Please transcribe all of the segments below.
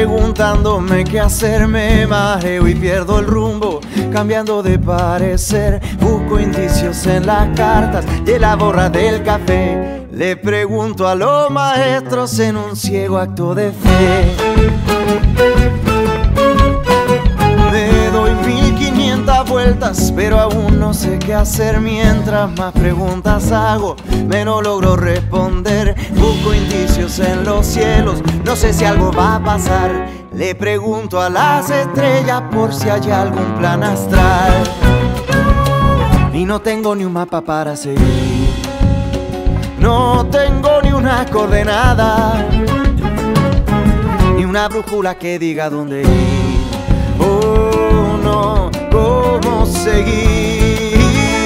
preguntándome qué hacer. Me mareo y pierdo el rumbo, cambiando de parecer. Busco indicios en las cartas de la borra del café. Le pregunto a los maestros en un ciego acto de fe. Me doy 1500 vueltas, pero aún no sé qué hacer. Mientras más preguntas hago, menos logro responder. Busco indicios en los cielos, no sé si algo va a pasar. Le pregunto a las estrellas por si hay algún plan astral. Y no tengo ni un mapa para seguir, no tengo ni una coordenada, ni una brújula que diga dónde ir. Oh no, ¿cómo seguir?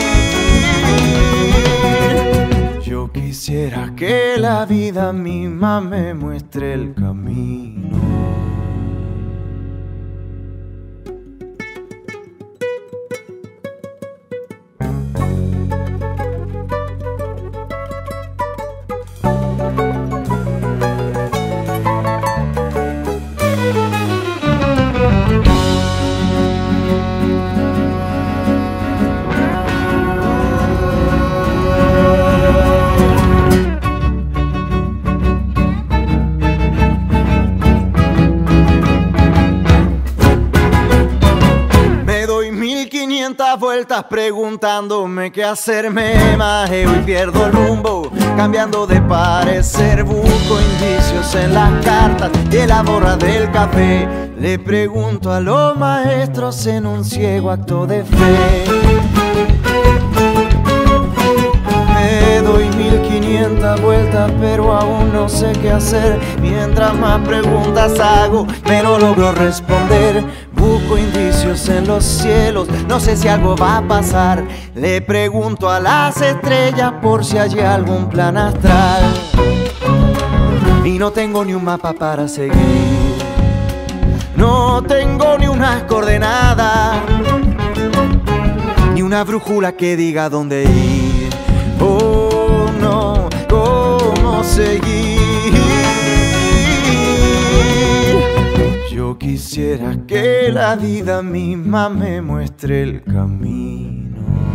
Yo quisiera que la vida misma me muestre el camino. Vueltas preguntándome qué hacer. Me mareo y pierdo el rumbo, cambiando de parecer. Busco indicios en las cartas de la borra del café. Le pregunto a los maestros en un ciego acto de fe. Me doy 1500 vueltas, pero aún no sé qué hacer. Mientras más preguntas hago, menos logro responder. Busco indicios en los cielos, no sé si algo va a pasar. Le pregunto a las estrellas por si hay algún plan astral. Y no tengo ni un mapa para seguir, no tengo ni unas coordenadas, ni una brújula que diga dónde ir. Oh no, ¿cómo seguir? Yo quisiera que la vida misma me muestre el camino.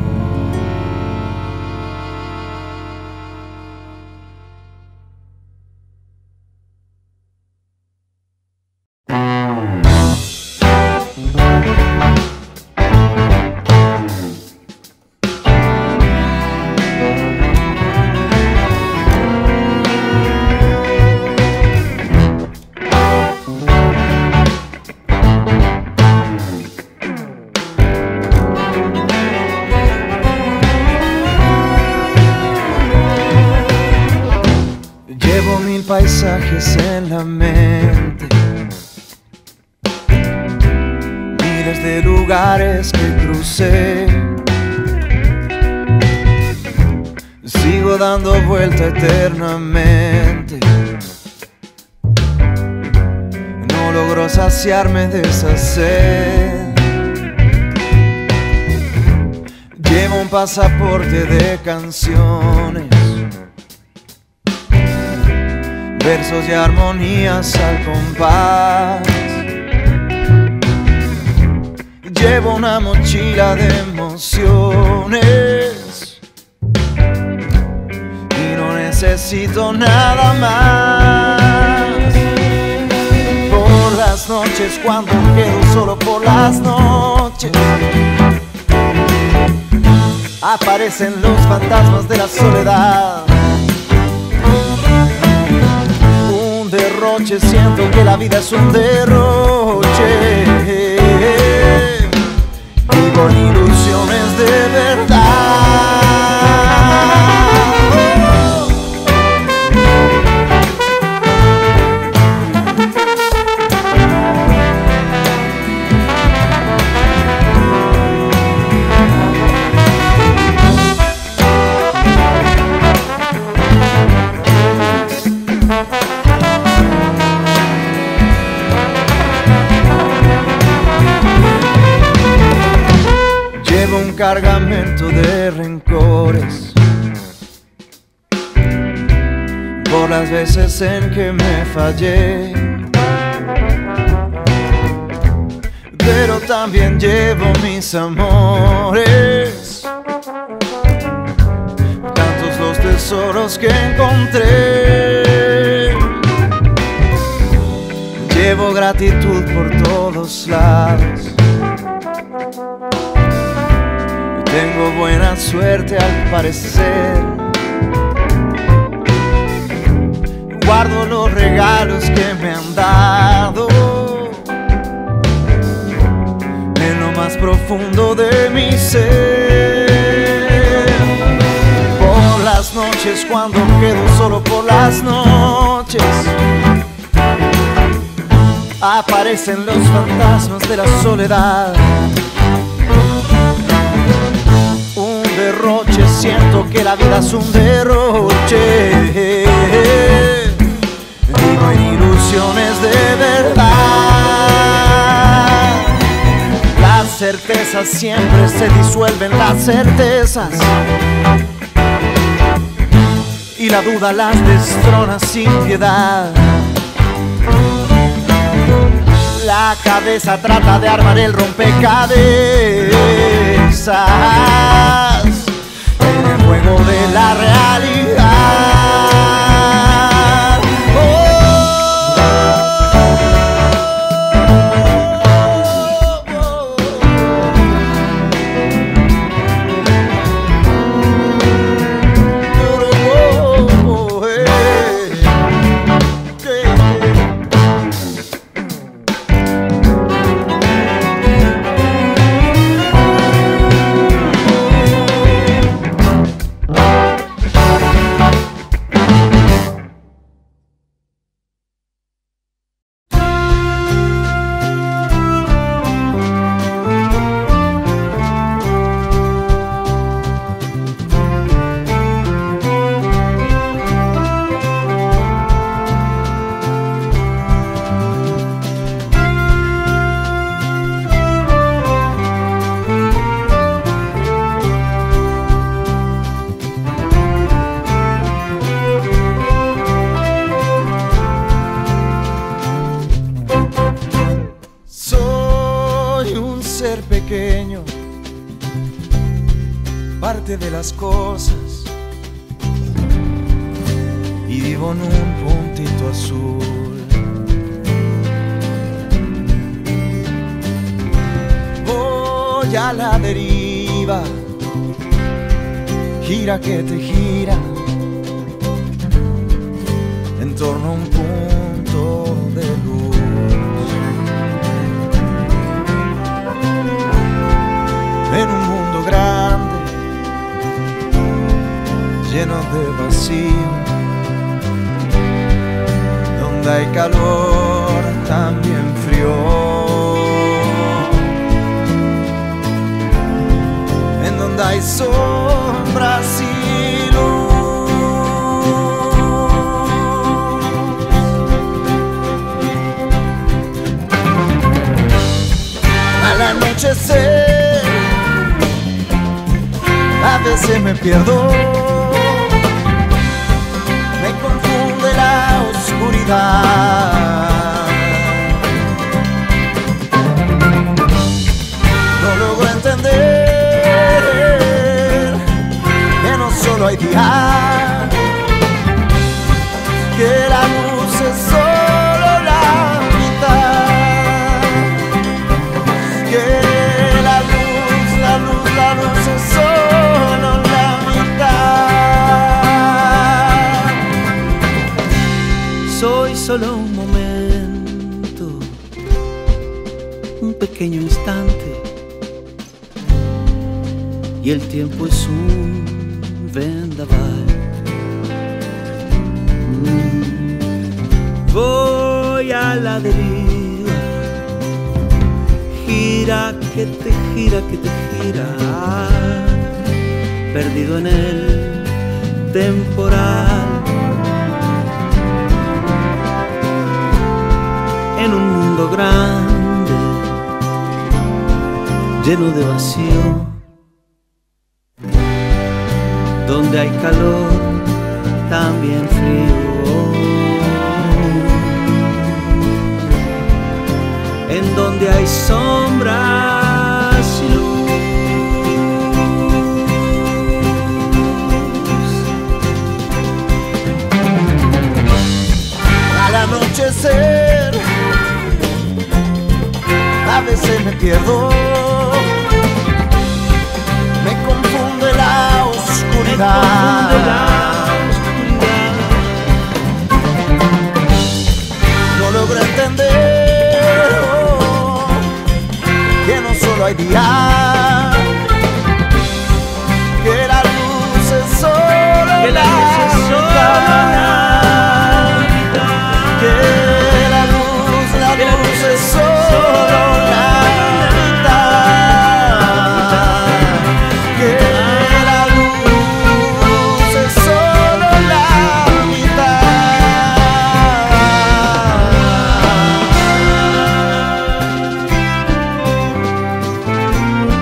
Paisajes en la mente, miles de lugares que crucé. Sigo dando vuelta eternamente, no logro saciarme de esa sed. Llevo un pasaporte de canciones, versos y armonías al compás. Llevo una mochila de emociones y no necesito nada más. Por las noches, cuando quedo solo por las noches, aparecen los fantasmas de la soledad. Derroche, siento que la vida es un derroche. Vivo en ilusiones de verdad. Un cargamento de rencores por las veces en que me fallé. pero también llevo mis amores. Tantos los tesoros que encontré. Llevo gratitud por todos lados. Tengo buena suerte al parecer. Guardo los regalos que me han dado en lo más profundo de mi ser. Por las noches, cuando quedo solo por las noches, aparecen los fantasmas de la soledad. Un derroche, siento que la vida es un derroche. Vivo en ilusiones de verdad. Las certezas siempre se disuelven, las certezas, y la duda las destrona sin piedad. La cabeza trata de armar el rompecabezas en el juego de la realidad. Pequeño, parte de las cosas, y vivo en un puntito azul. Voy a la deriva, gira que te gira, en torno a un punto de luz. En un mundo grande, lleno de vacío, donde hay calor, también frío, en donde hay sombras y luz. Al anochecer, a veces me pierdo, me confunde la oscuridad. No logro entender que no solo hay día, que la luz es solo la mitad, que la luz es solo la mitad. Soy solo un momento, un pequeño instante, y el tiempo es un vendaval. Voy a la deriva, gira que te gira, perdido en el temporal, en un mundo grande, lleno de vacío, donde hay calor, también frío, en donde hay sombra anochecer. A veces me pierdo, me confunde la oscuridad. No logro entender que no solo hay día, que la luz es solo la mitad, que la luz es solo la mitad, que la luz es solo la mitad.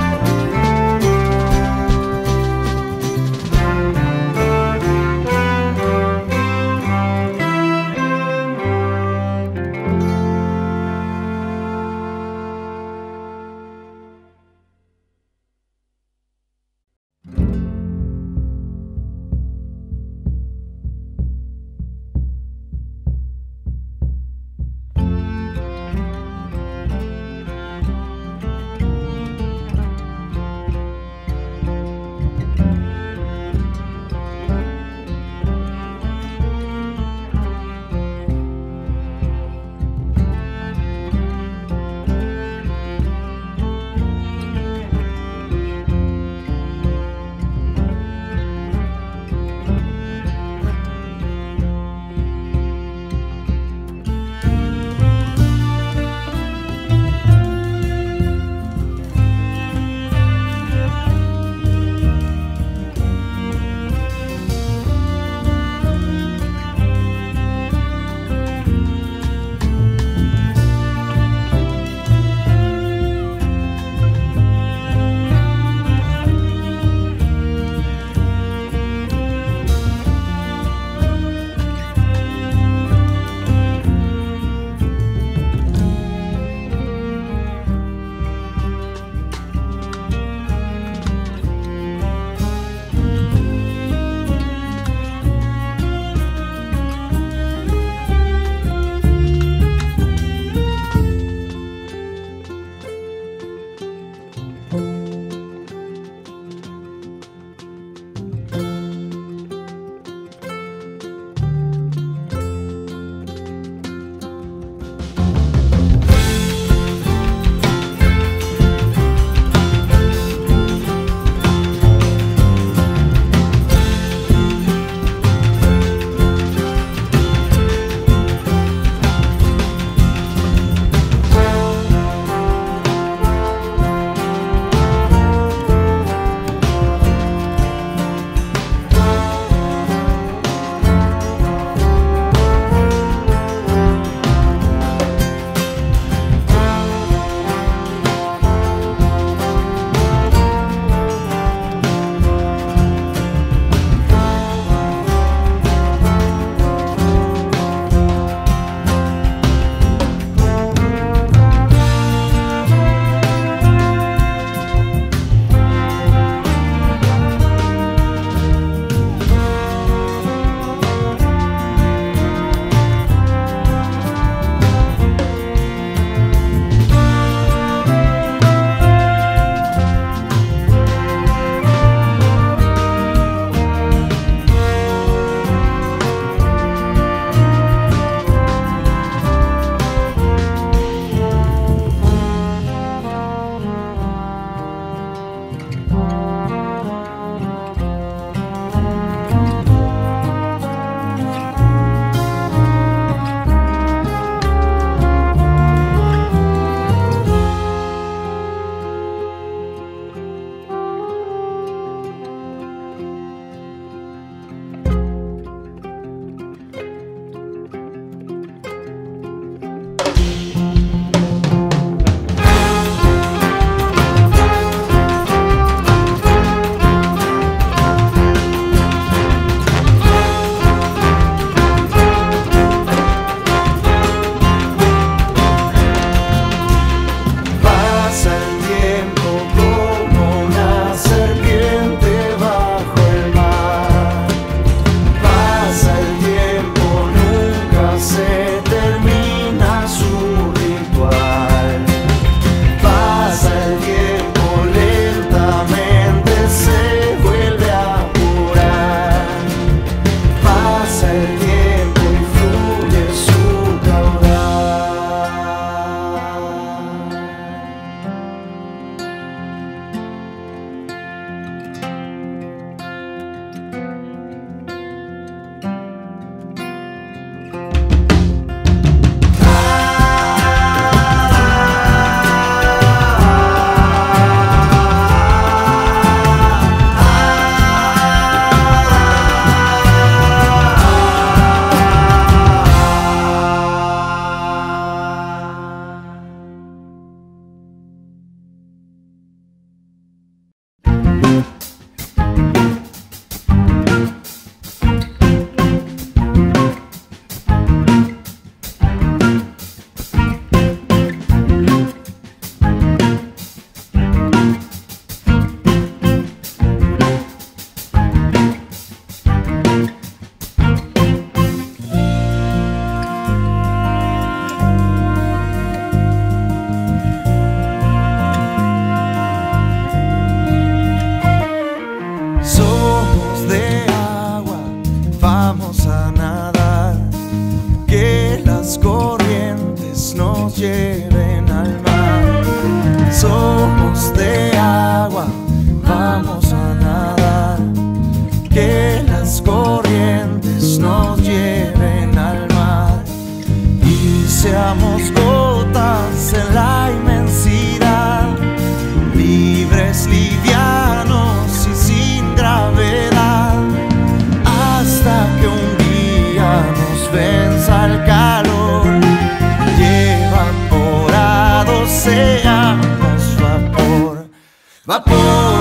lleven al mar. Somos de agua, vamos a nadar, que las corrientes nos lleven al mar y seamos gotas en la inmensidad, libres, livianos y sin gravedad, hasta que un día nos venza el calor y evaporados seamos vapor, vapor,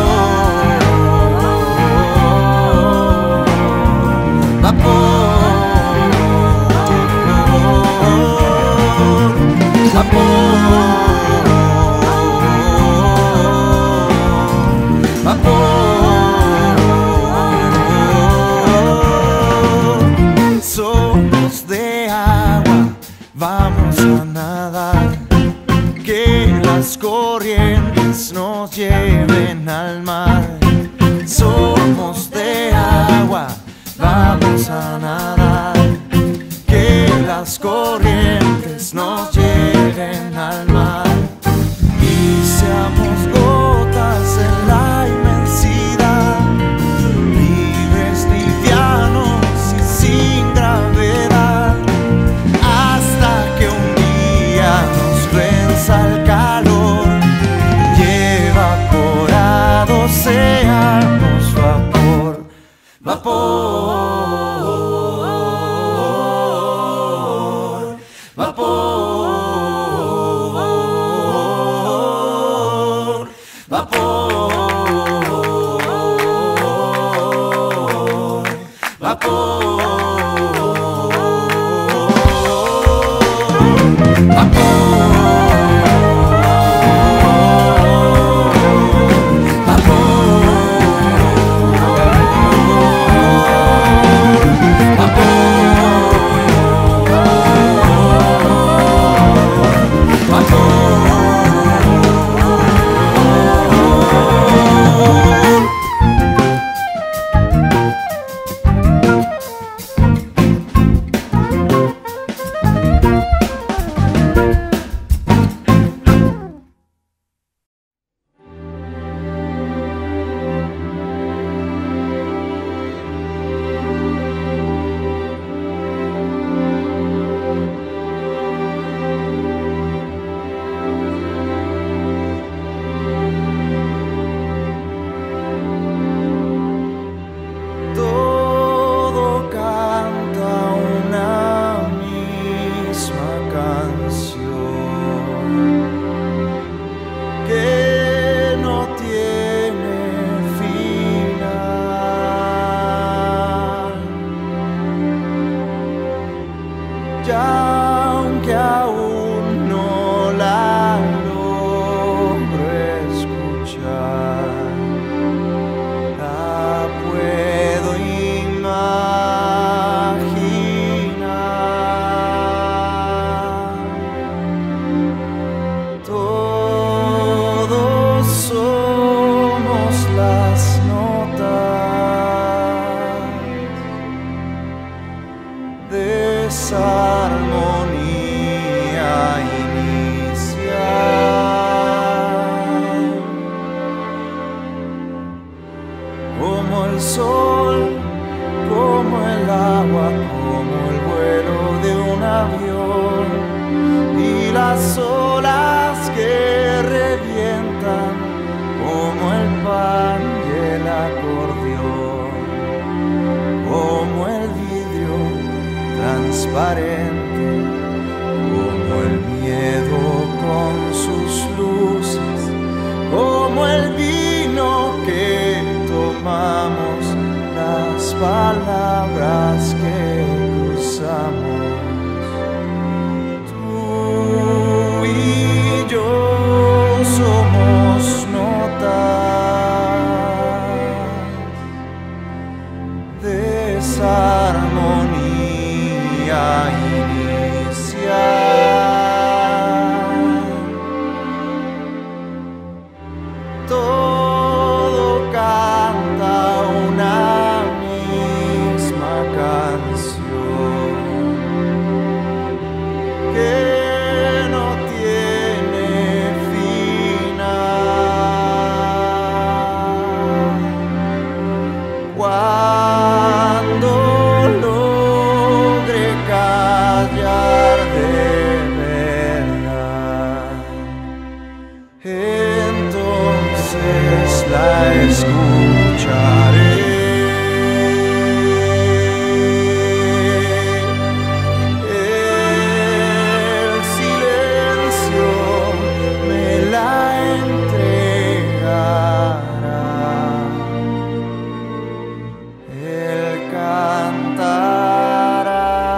vapor, vapor. Somos de agua, vamos a nadar, que las corrientes nos lleven al mar. Somos de agua, vamos a nadar, que las corrientes nos lleven al mar y seamos gotas en la inmensidad, libres, livianos y sin gravedad, hasta que un día nos venza el calor y evaporados seamos vapor, vapor. Aunque aún no la logro escuchar, la puedo imaginar. Todos somos las notas de esa armonía inicial, como el sol, como el agua, como el vuelo de transparente, como el miedo con sus luces, como el vino que tomamos, las palabras que cruzamos. Tú y yo somos notas de esa armonía inicial. Todo canta una misma canción que no tiene final. Cuando logre callar de verdad, entonces la escucharé. El silencio me la entregará. Él cantará.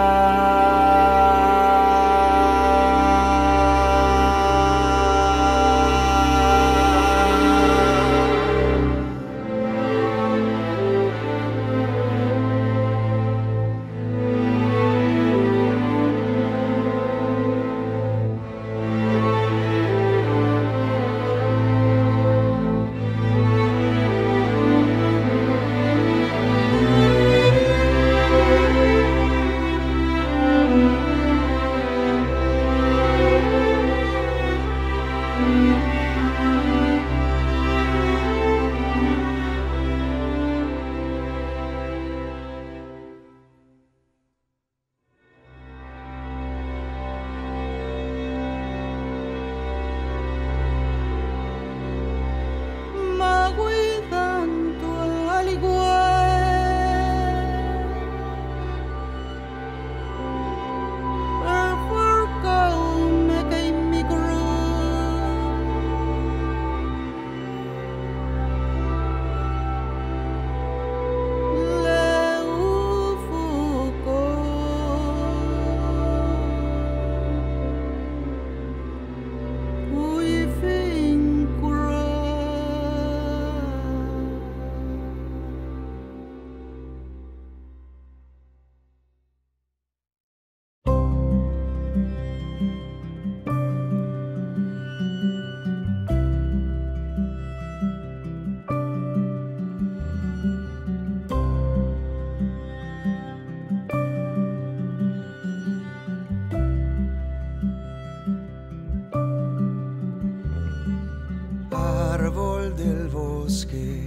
Árbol del bosque,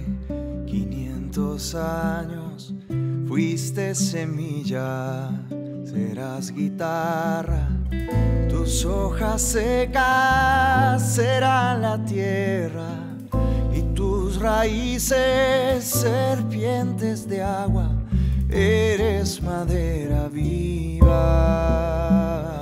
500 años, fuiste semilla, serás guitarra, tus hojas secas serán la tierra y tus raíces serpientes de agua, eres madera viva.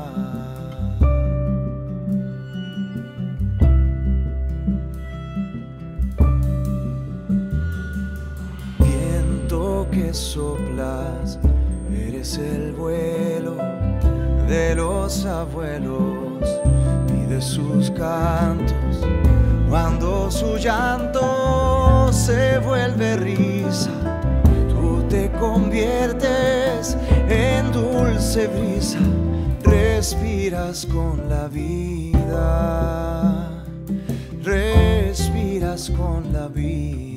Que soplas, eres el vuelo de los abuelos y de sus cantos. Cuando su llanto se vuelve risa, tú te conviertes en dulce brisa, respiras con la vida, respiras con la vida.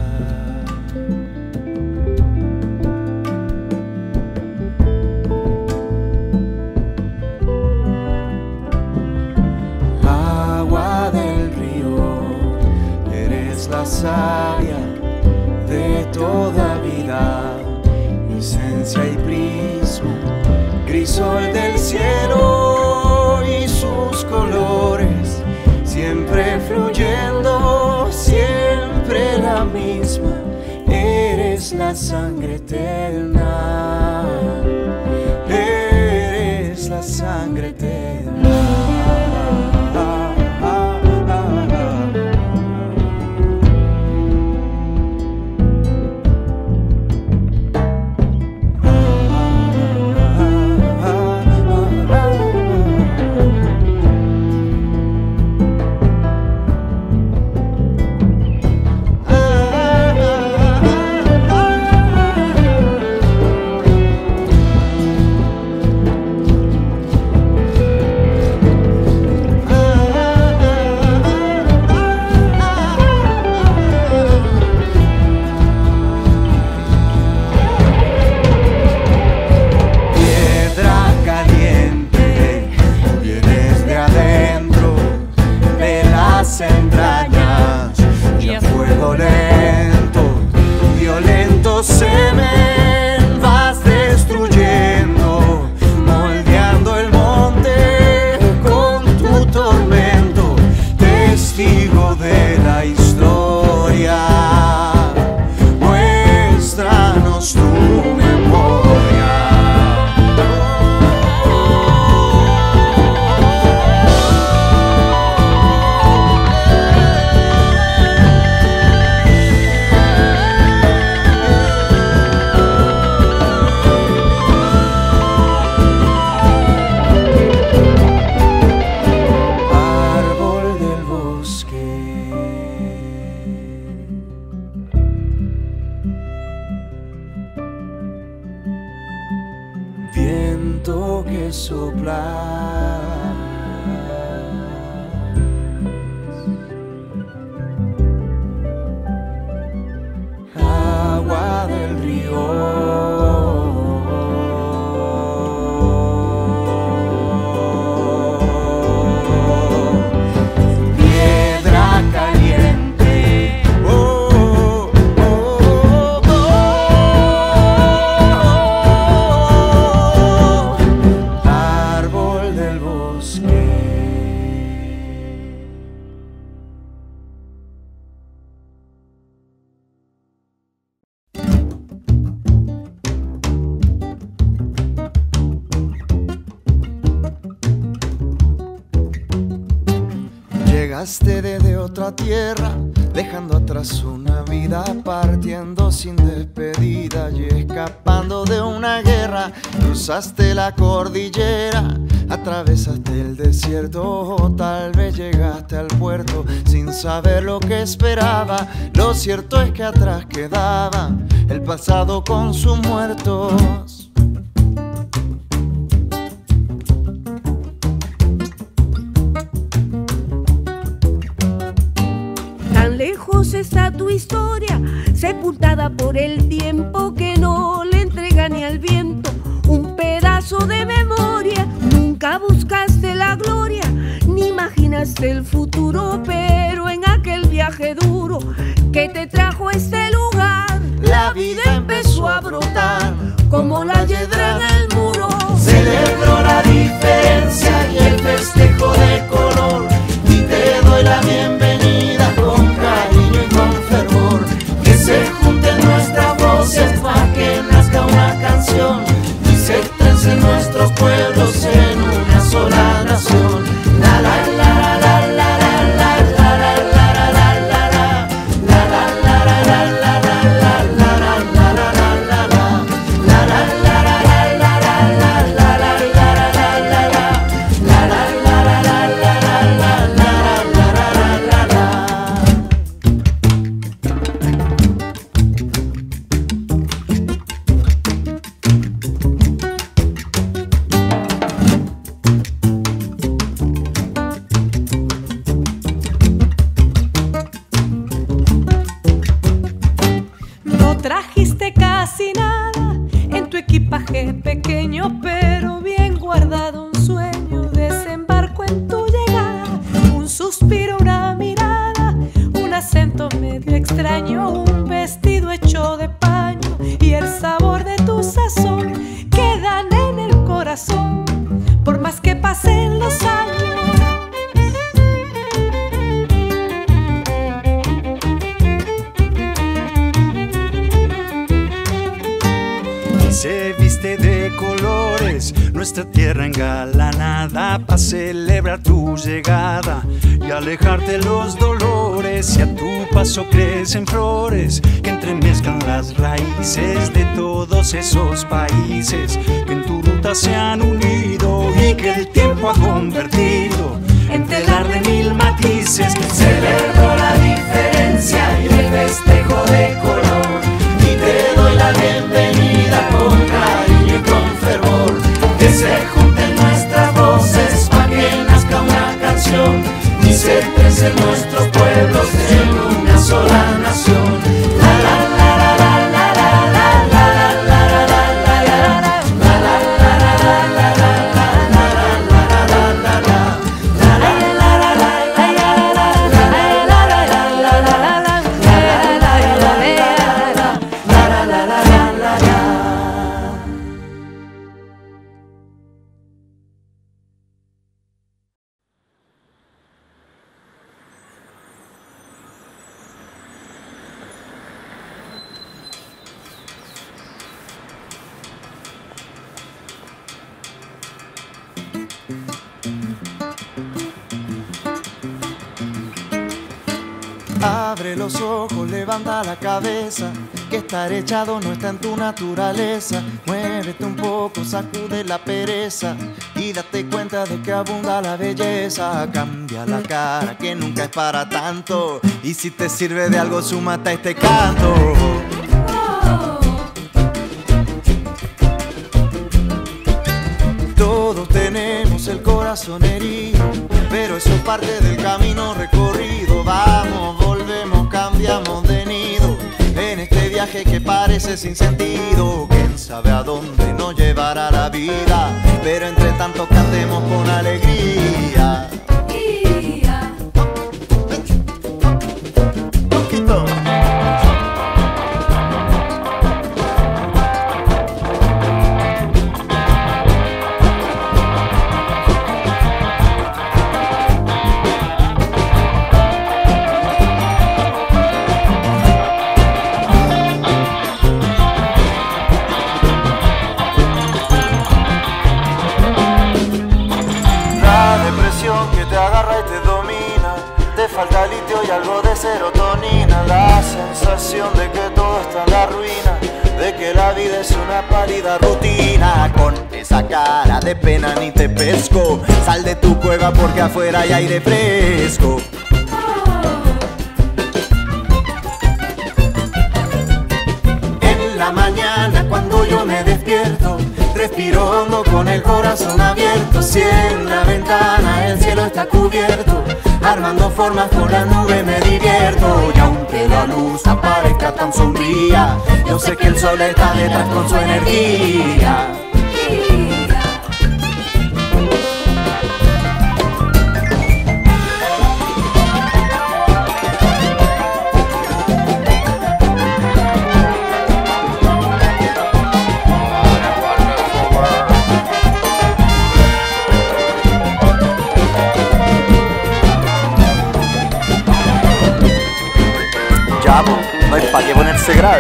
La savia de toda vida, esencia y prisma, crisol del cielo y sus colores, siempre fluyendo, siempre la misma, eres la sangre eterna. sangre te da. Viento que sopla, agua del río. Llegaste desde otra tierra, dejando atrás una vida, partiendo sin despedida y escapando de una guerra. Cruzaste la cordillera, atravesaste el desierto, o tal vez llegaste al puerto sin saber lo que esperaba. Lo cierto es que atrás quedaba el pasado con sus muertos. Lejos está tu historia, sepultada por el tiempo que no le entrega ni al viento un pedazo de memoria. Nunca buscaste la gloria, ni imaginaste el futuro, pero en aquel viaje duro que te trajo a este lugar, la vida empezó a brotar como la hiedra en el muro. Celebro la diferencia y el festejo de color, y te doy la bienvenida con cariño y con fervor. Que se junten nuestras voces para que nazca una canción y se trencen nuestros pueblos en una sola nación. La la la la la la la la la la la la la la la la la la Trajiste casi nada en tu equipaje pequeño, pero bien guardado un sueño, desembarco en tu llegada. Un suspiro, una mirada, un acento medio extraño, un vestido hecho de paño y el sabor de tu sazón quedan en el corazón por más que pasen los años. Se viste de colores, nuestra tierra engalanada, para celebrar tu llegada y alejarte los dolores. Y a tu paso crecen flores que entremezclan las raíces de todos esos países que en tu ruta se han unido y que el tiempo ha convertido en telar de mil matices. Celebro la diferencia y el festejo de color, y te doy la bienvenida con cariño y con fervor. Que se junten nuestras voces pa' que nazca una canción y se expresen nuestros pueblos en una sola nación. Abre los ojos, levanta la cabeza, que estar echado no está en tu naturaleza. Muévete un poco, sacude la pereza y date cuenta de que abunda la belleza. Cambia la cara, que nunca es para tanto, y si te sirve de algo, súmate a este canto. Todos tenemos el corazón herido, pero eso es parte del camino recorrido. Vamos, volvemos, cambiamos de nido en este viaje que parece sin sentido. Quién sabe a dónde nos llevará la vida, pero entre tanto cantemos con alegría. Poquito. Que te agarra y te domina, te falta litio y algo de serotonina, la sensación de que todo está en la ruina, de que la vida es una pálida rutina. Con esa cara de pena ni te pesco, sal de tu cueva porque afuera hay aire fresco. En la mañana cuando yo me despierto, respiro hondo con el corazón abierto. Si en la ventana el cielo está cubierto, armando formas con la nube me divierto. Y aunque la luz aparezca tan sombría, yo sé que el sol está detrás con su energía. No hay para qué ponerse grave.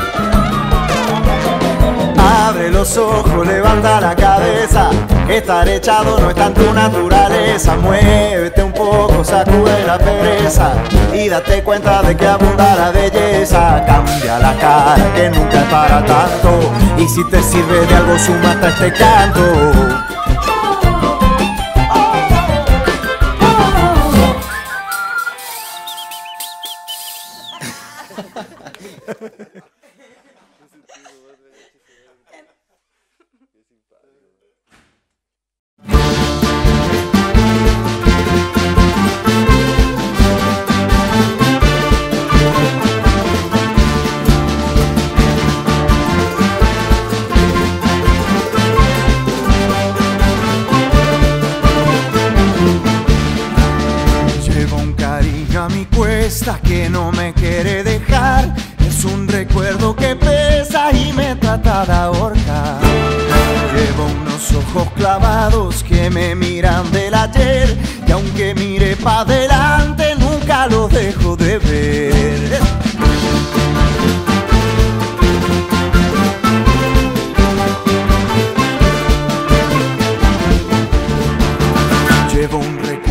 Abre los ojos, levanta la cabeza, que estar echado no está en tu naturaleza. Muévete un poco, sacude la pereza y date cuenta de que abunda la belleza. Cambia la cara, que nunca es para tanto, y si te sirve de algo, súmate a este canto. Que no me quiere dejar, es un recuerdo que pesa y me trata de ahorcar. Llevo unos ojos clavados que me miran del ayer, y aunque mire pa' adelante nunca los dejo de ver.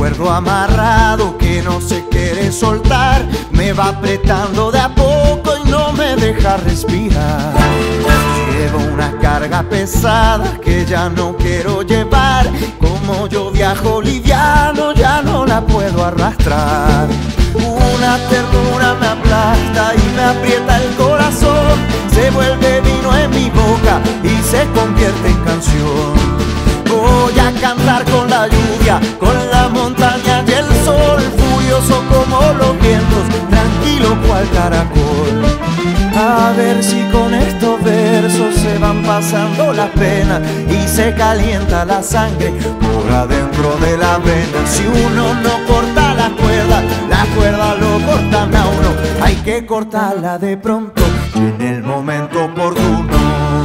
recuerdo amarrado que no se quiere soltar, me va apretando de a poco y no me deja respirar. Llevo una carga pesada que ya no quiero llevar, como yo viajo liviano ya no la puedo arrastrar. Una ternura me aplasta y me aprieta el corazón, se vuelve vino en mi boca y se convierte en canción. Voy a cantar con la lluvia, con la montaña y el sol, furioso como los vientos, tranquilo cual caracol. A ver si con estos versos se van pasando las penas y se calienta la sangre por adentro de la vena. Si uno no corta la cuerda lo cortan a uno. Hay que cortarla de pronto y en el momento oportuno.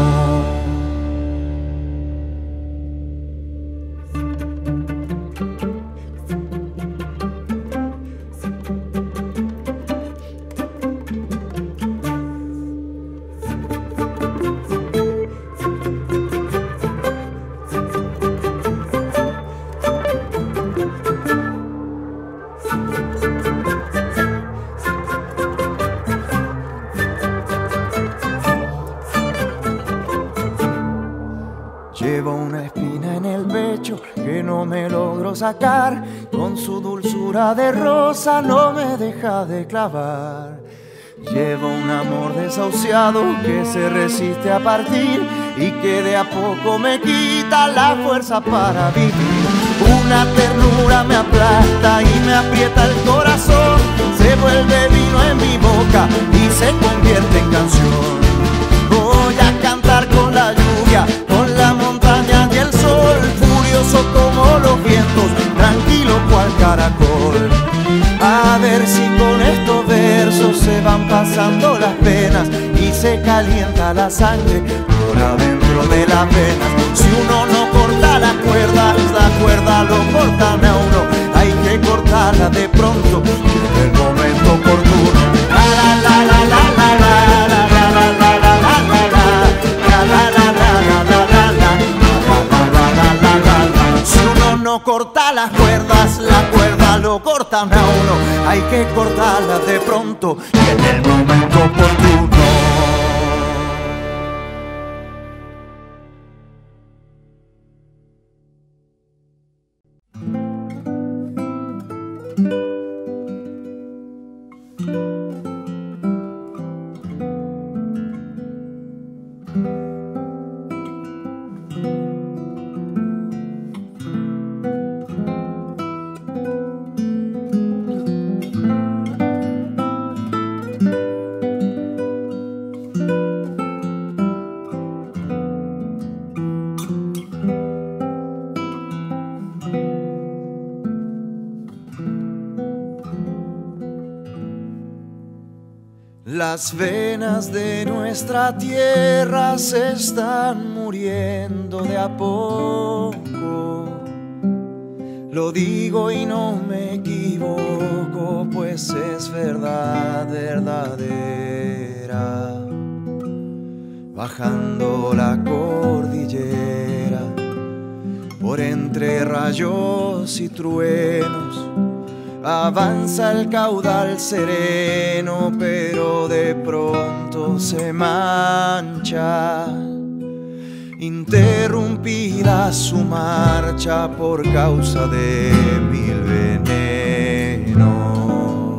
Llevo una espina en el pecho que no me logro sacar, con su dulzura de rosa no me deja de clavar. Llevo un amor desahuciado que se resiste a partir y que de a poco me quita la fuerza para vivir. Una ternura me aplasta y me aprieta el corazón, se vuelve vino en mi boca y se convierte en canción. Voy a cantar con la lluvia, con la montaña y el sol, furioso como los vientos, tranquilo cual caracol. A ver si con estos versos se van pasando las penas y se calienta la sangre por adentro de las venas. Si uno no corta la cuerda lo cortan a uno. Hay que cortarla de pronto en el momento oportuno. La la la la la la la la la la la la la. Si uno no corta las cuerdas, la cuerda lo cortan a uno. Hay que cortarla de pronto y en el momento oportuno. Las venas de nuestra tierra se están muriendo de a poco. Lo digo y no me equivoco, pues es verdad verdadera. Bajando la cordillera, por entre rayos y truenos, avanza el caudal sereno, pero de pronto se mancha, interrumpida su marcha por causa de mil venenos.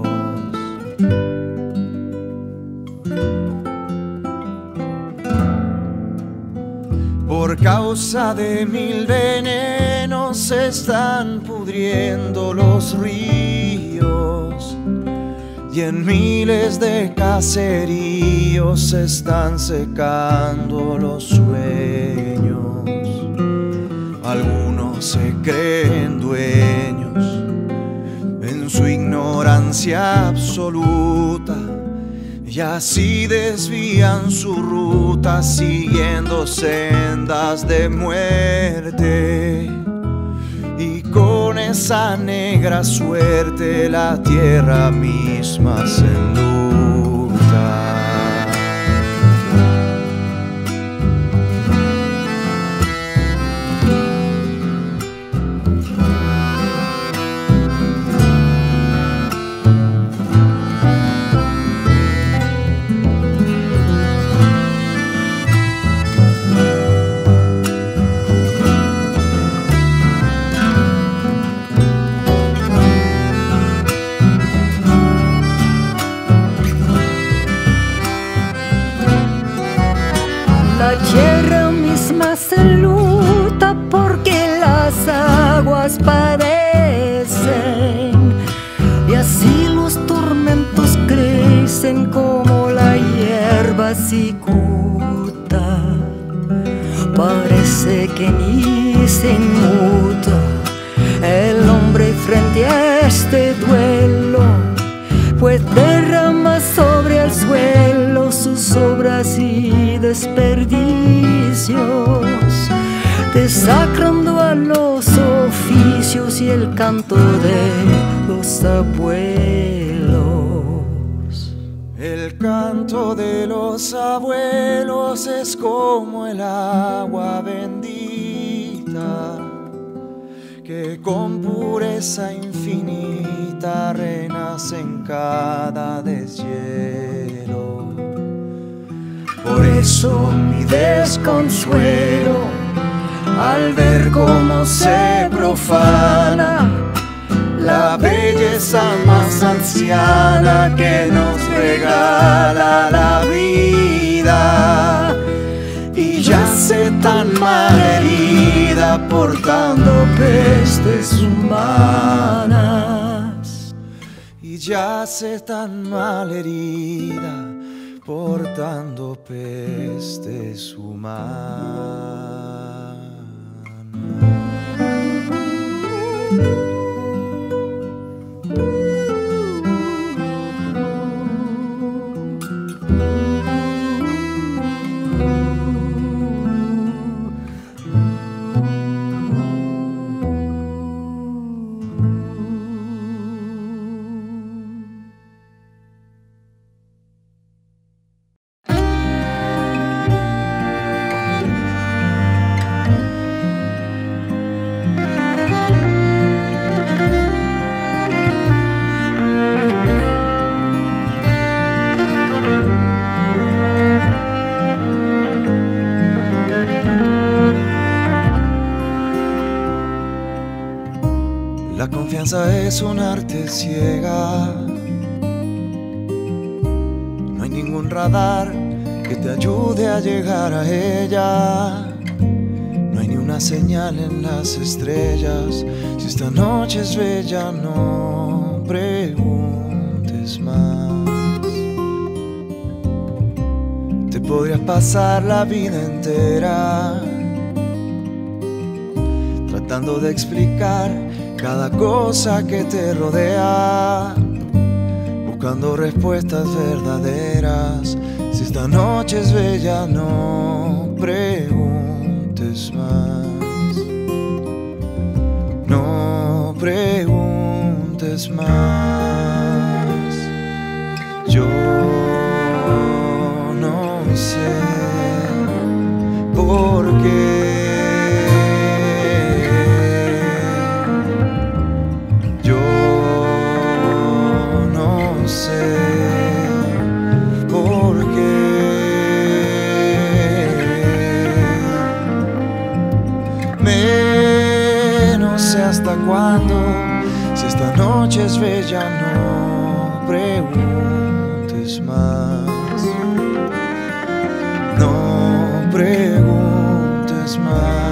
Por causa de mil venenos se están pudriendo los ríos y en miles de caseríos se están secando los sueños. Algunos se creen dueños en su ignorancia absoluta y así desvían su ruta siguiendo sendas de muerte. Y con esa negra suerte la tierra misma se enluta. más padecen. Y así los tormentos crecen como la hierba cicuta. Parece que ni se inmuta el hombre frente a este duelo, pues derrama sobre el suelo sus obras y desperdicios, desacrando a los oficios y el canto de los abuelos. El canto de los abuelos es como el agua bendita que con pureza infinita renace en cada deshielo. Por eso mi desconsuelo al ver cómo se profana la belleza más anciana que nos regala la vida, y yace tan mal herida portando pestes humanas, y yace tan mal herida portando pestes humanas. La confianza es un arte ciega. No hay ningún radar que te ayude a llegar a ella. No hay ni una señal en las estrellas. Si esta noche es bella, no preguntes más. Te podrías pasar la vida entera tratando de explicar cada cosa que te rodea, buscando respuestas verdaderas. Si esta noche es bella, no preguntes más. No preguntes más. Yo no sé por qué. ¿Hasta cuándo? Si esta noche es bella, no preguntes más. No preguntes más.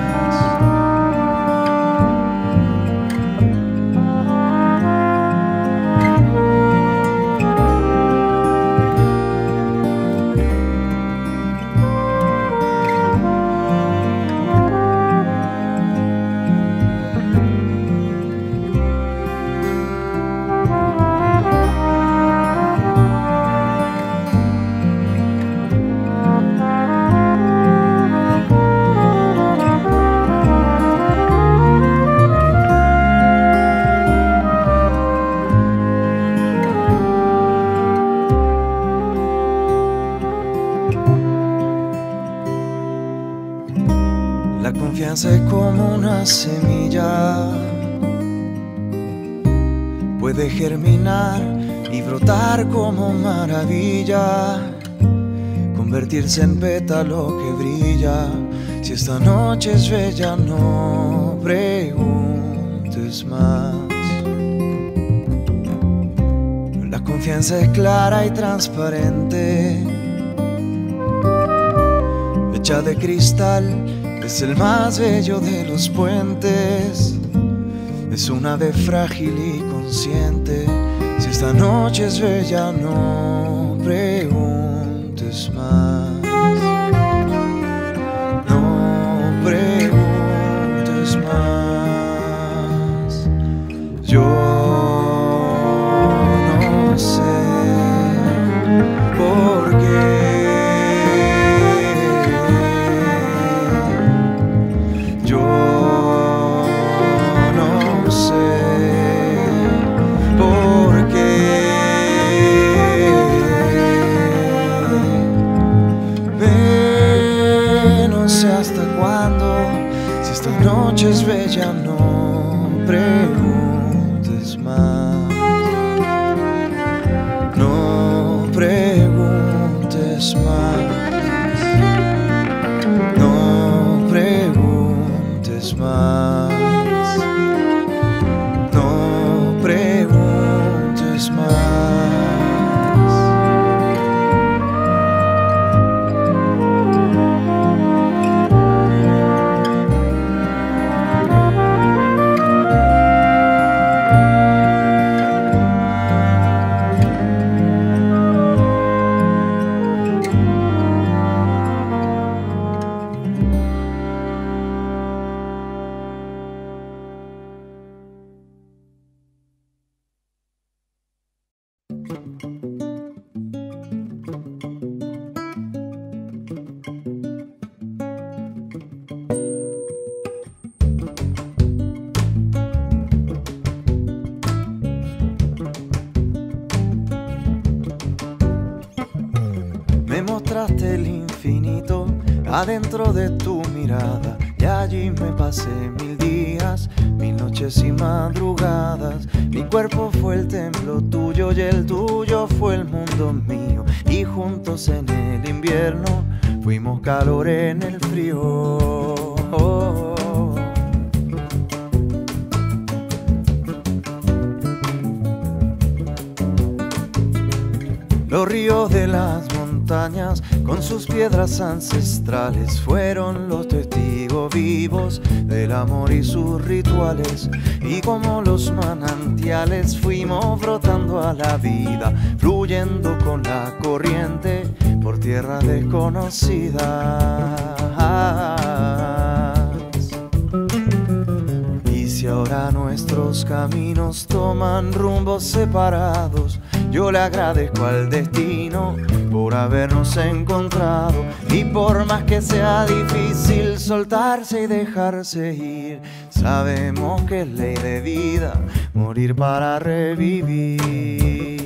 La confianza es como una semilla, puede germinar y brotar como maravilla, convertirse en pétalo que brilla. Si esta noche es bella, no preguntes más. La confianza es clara y transparente, hecha de cristal. Es el más bello de los puentes, Es una ave frágil y consciente. Si esta noche es bella, no preguntes más. No preguntes más. Yo no sé por qué. Yo no sé por qué. No sé hasta cuándo. Si esta noche es bella, no preguntes más. No preguntes más. No preguntes más. No preguntes más. Me mostraste el infinito adentro de tu mirada, y allí me pasé 1000 días, 1000 noches y madrugadas. Mi cuerpo fue el templo tuyo y el tuyo fue el mundo mío, y juntos en el invierno fuimos calor en el frío. Los ríos de las montañas con sus piedras ancestrales fueron los testigos vivos del amor y sus rituales, y como los manantiales fuimos brotando a la vida, fluyendo con la corriente por tierra desconocida. Y si ahora nuestros caminos toman rumbos separados, yo le agradezco al destino por habernos encontrado, y por más que sea difícil soltarse y dejarse ir, sabemos que es ley de vida morir para revivir.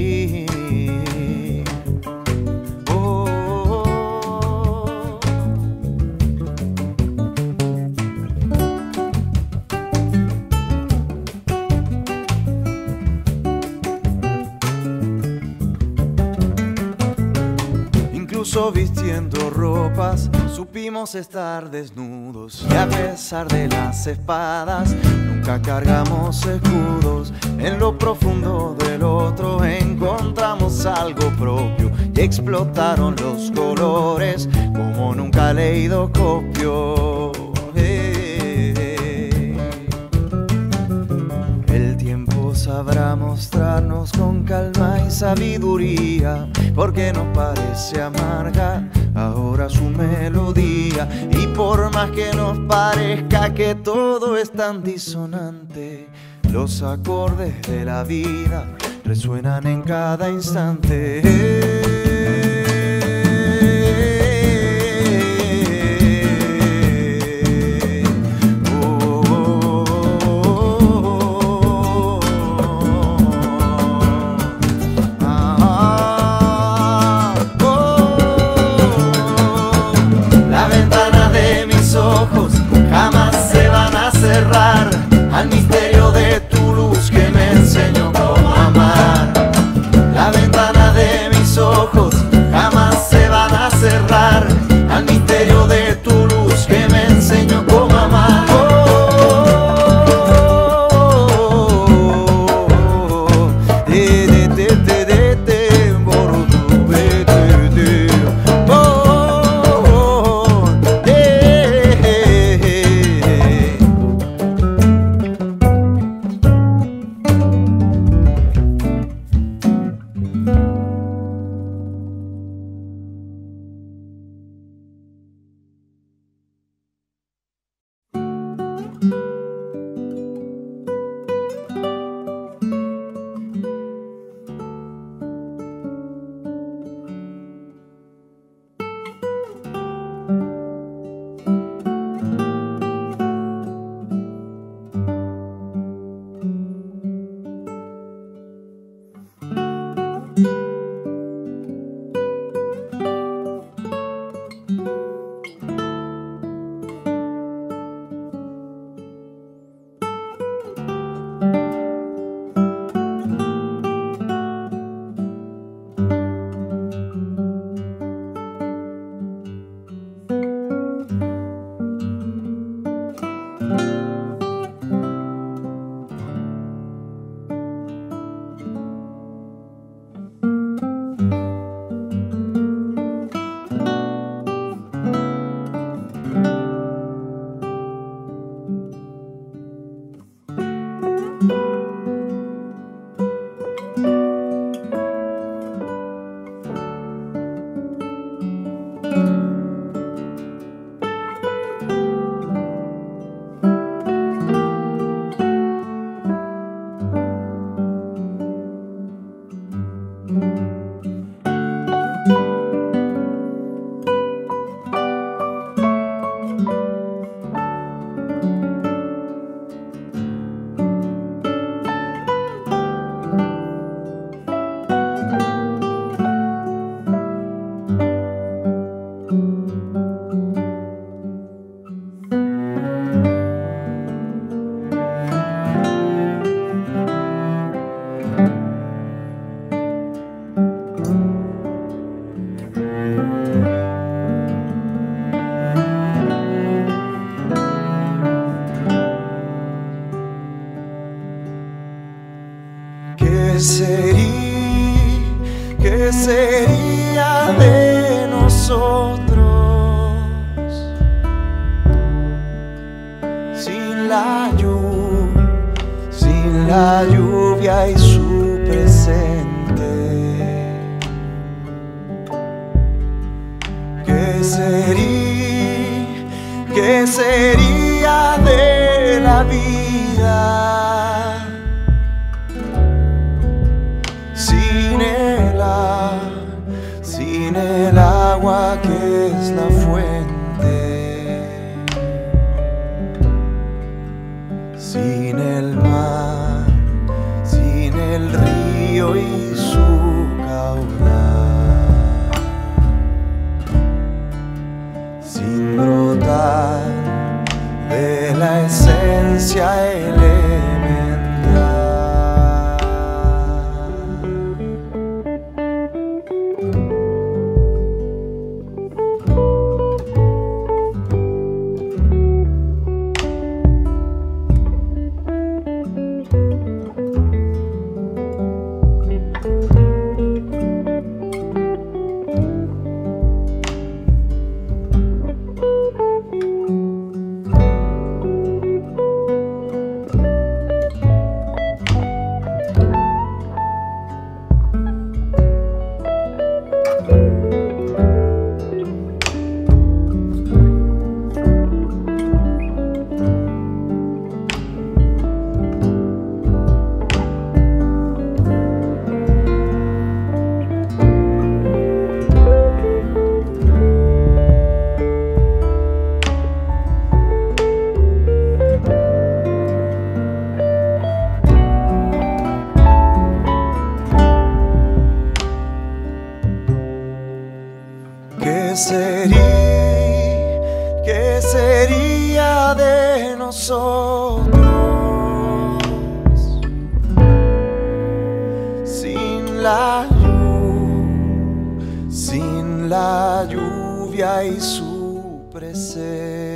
Incluso vistiendo ropas supimos estar desnudos, y a pesar de las espadas nunca cargamos escudos. En lo profundo del otro encontramos algo propio, y explotaron los colores como nunca leidoscopio. El tiempo sabrá mostrarnos con calma y sabiduría, porque nos parece amarga ahora su melodía. Y por más que nos parezca que todo es tan disonante, los acordes de la vida resuenan en cada instante. Jamás se van a cerrar al misterio de tu luz que me enseñó cómo amar. La ventana de mis ojos jamás se van a cerrar al misterio de tu luz que me enseñó cómo amar. ¿Qué sería de nosotros sin la lluvia y su presente? ¿Qué sería de la vida sin el agua que es la fuente, sin el mar, sin el río y su caudal, sin brotar de la esencia elemental? ¿Qué sería de nosotros sin la lluvia y su presencia?